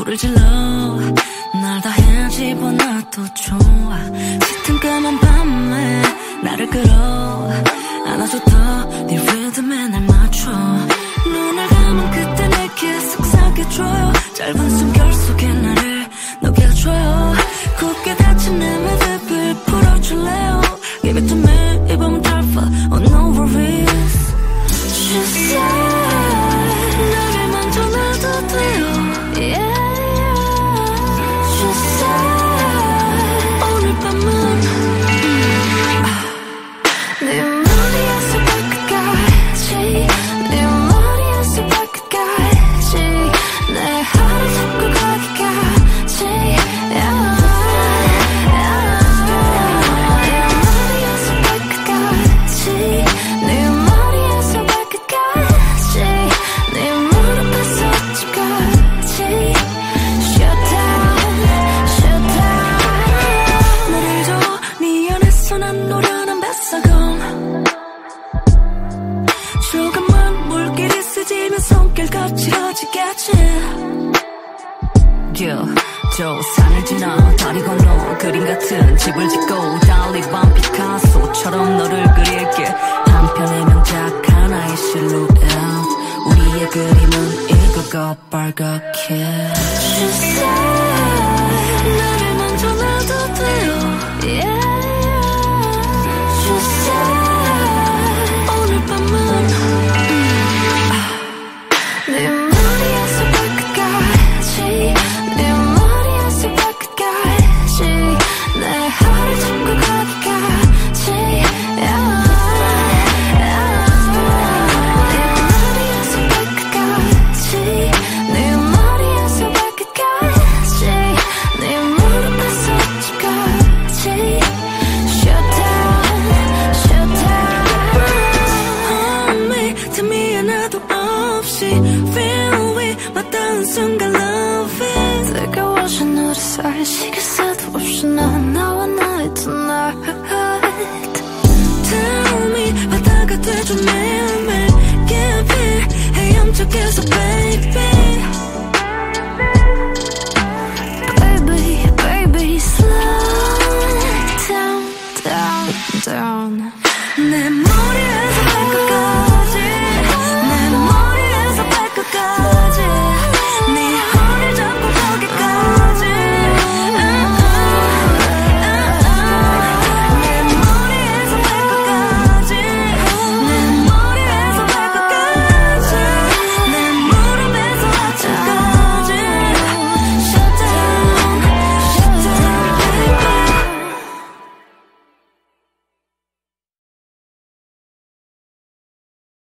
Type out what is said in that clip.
불을 질러 날 다 헤집어놔도 좋아. 짙은 까만 밤에 나를 끌어 안아줘 더 네 리듬에 날 맞춰. 눈을 감은 그때 내게 속삭여줘요. 짧은 숨결 속에 나를 녹여줘요. 굳게 닫힌 내 매듭을 풀어줄래요. Give it to me 이 밤은 짧아 oh no worries. She said 나를 만져놔도 돼요 yeah. She said 오늘 밤은 네 머리에서 발끝까지 네 머리에서 발끝까지 내 하루 잡고 가기까지 yeah. 저 산을 지나 다리 건너 그림 같은 집을 짓고 달리 밤 피카소처럼 너를 그릴게. 한 편의 명작 하나의 실루엣 우리의 그림은 이거가 빨갛게. She said 나를 만져놔도 돼요 yeah. She said 오늘 밤은 내 머리에서 발끝까지 내 머리에서 발끝까지 내 하루 잡고 가기까지 yeah. 내 머리에서 발끝까지 내 머리에서 발끝까지 내 무릎에서 집까지 Shutdown Shutdown On me 참 미안해도 없이 Feel we 맞닿은 순간 love it 뜨거워진 우리 사이 시계 새도 없이 난 나와 나의 tonight Tell me 바다가 돼줘 매일매일 깊이 헤엄쳐서 baby